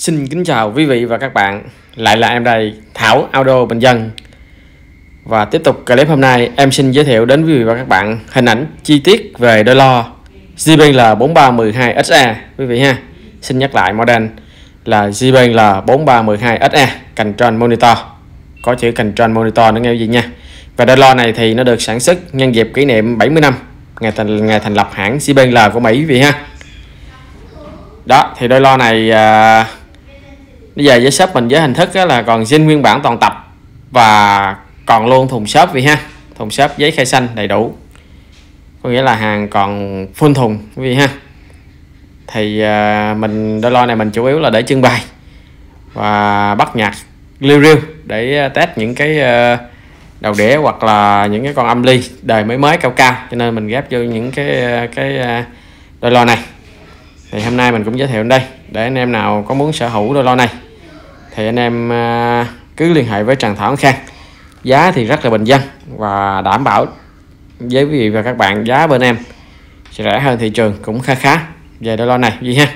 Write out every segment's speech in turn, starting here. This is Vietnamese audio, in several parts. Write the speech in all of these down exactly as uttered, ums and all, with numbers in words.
Xin kính chào quý vị và các bạn, lại là em đây, Thảo Auto Bình Dân. Và tiếp tục clip hôm nay, em xin giới thiệu đến quý vị và các bạn hình ảnh chi tiết về đôi lo J B L bốn ba một hai S E quý vị ha. Xin nhắc lại model là J B L bốn ba một hai S E Control Monitor, có chữ Control Monitor nữa nghe quý vị nha. Và đôi lo này thì nó được sản xuất nhân dịp kỷ niệm bảy mươi năm ngày thành ngày thành lập hãng J B L của Mỹ quý vị ha. Đó thì đôi lo này à, bây giờ với shop mình với hình thức là còn zin nguyên bản toàn tập và còn luôn thùng shop vị ha, thùng shop giấy khai xanh đầy đủ, có nghĩa là hàng còn full thùng quý vị ha. Thì uh, mình đôi lo này mình chủ yếu là để trưng bày và bắt nhạc liêu riêu để test những cái uh, đầu đĩa hoặc là những cái con âm ly đời mới mới cao cao, cho nên mình ghép vô những cái cái uh, đôi lo này. Thì hôm nay mình cũng giới thiệu đây để anh em nào có muốn sở hữu đôi lo này thì anh em uh, cứ liên hệ với Trần Thảo Khang. Giá thì rất là bình dân và đảm bảo với quý vị và các bạn giá bên em sẽ rẻ hơn thị trường cũng khá khá về đôi lo này gì ha.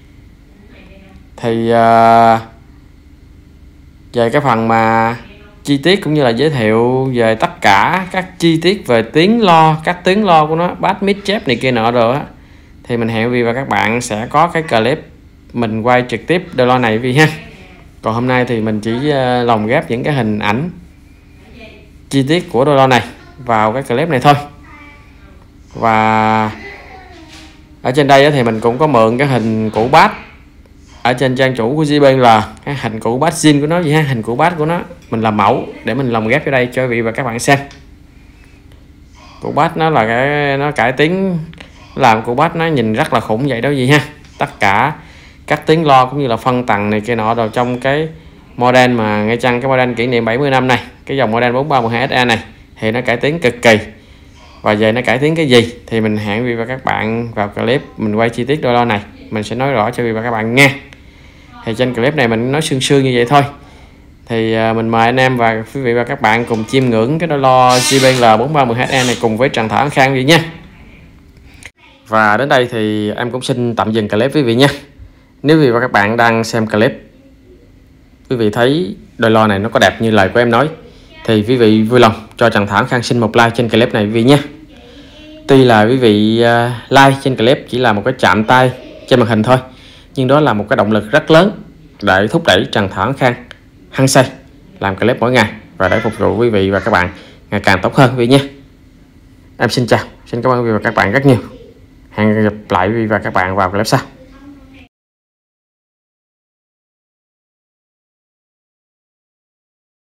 Thì uh, về cái phần mà chi tiết cũng như là giới thiệu về tất cả các chi tiết về tiếng lo, các tiếng lo của nó, bass mid chép này kia nọ rồi á, thì mình hẹn quý vị và các bạn sẽ có cái clip mình quay trực tiếp đôi lo này vì ha. Còn hôm nay thì mình chỉ uh, lồng ghép những cái hình ảnh chi tiết của đôi lo này vào cái clip này thôi. Và ở trên đây thì mình cũng có mượn cái hình củ bass ở trên trang chủ của J B L, cái hình củ bass zin của nó gì ha, hình củ bass của nó mình làm mẫu để mình lồng ghép ở đây cho quý vị và các bạn xem. Củ bass nó là cái nó cải tiến, làm củ bass nó nhìn rất là khủng vậy đó gì ha. Tất cả các tiếng lo cũng như là phân tầng này kia nọ rồi trong cái model mà ngay chăng cái model kỷ niệm bảy mươi năm này, cái dòng model bốn ba một hai S E này thì nó cải tiến cực kỳ. Và về nó cải tiến cái gì thì mình hẹn quý vị và các bạn vào clip mình quay chi tiết đôi lo này, mình sẽ nói rõ cho quý vị và các bạn nghe. Thì trên clip này mình nói sương sương như vậy thôi. Thì mình mời anh em và quý vị và các bạn cùng chiêm ngưỡng cái đôi lo J B L bốn ba một hai S E này cùng với Trần Thảo Khang vậy nha. Và đến đây thì em cũng xin tạm dừng clip quý vị nha. Nếu quý vị và các bạn đang xem clip, quý vị thấy đôi lo này nó có đẹp như lời của em nói thì quý vị vui lòng cho Trần Thảo Khang xin một like trên clip này quý vị nhé. Tuy là quý vị uh, like trên clip chỉ là một cái chạm tay trên màn hình thôi, nhưng đó là một cái động lực rất lớn để thúc đẩy Trần Thảo Khang hăng say làm clip mỗi ngày và để phục vụ quý vị và các bạn ngày càng tốt hơn quý vị nhé. Em xin chào, xin cảm ơn quý vị và các bạn rất nhiều. Hẹn gặp lại quý vị và các bạn vào clip sau.